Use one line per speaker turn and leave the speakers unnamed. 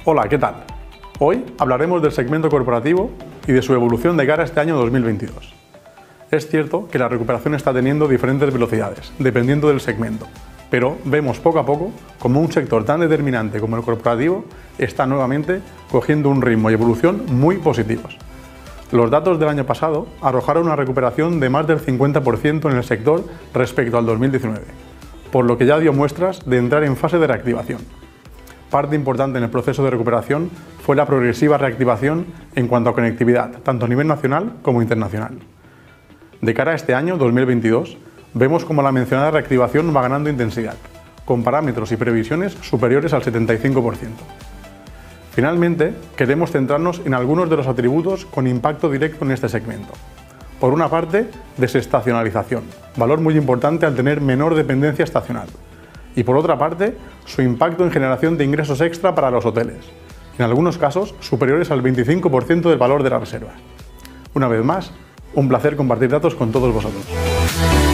Hola, ¿qué tal? Hoy hablaremos del segmento corporativo y de su evolución de cara a este año 2022. Es cierto que la recuperación está teniendo diferentes velocidades, dependiendo del segmento, pero vemos poco a poco como un sector tan determinante como el corporativo está nuevamente cogiendo un ritmo y evolución muy positivos. Los datos del año pasado arrojaron una recuperación de más del 50% en el sector respecto al 2019, por lo que ya dio muestras de entrar en fase de reactivación. Parte importante en el proceso de recuperación fue la progresiva reactivación en cuanto a conectividad, tanto a nivel nacional como internacional. De cara a este año 2022, vemos como la mencionada reactivación va ganando intensidad, con parámetros y previsiones superiores al 75%. Finalmente, queremos centrarnos en algunos de los atributos con impacto directo en este segmento. Por una parte, desestacionalización, valor muy importante al tener menor dependencia estacional. Y por otra parte, su impacto en generación de ingresos extra para los hoteles, en algunos casos superiores al 25% del valor de la reserva. Una vez más, un placer compartir datos con todos vosotros.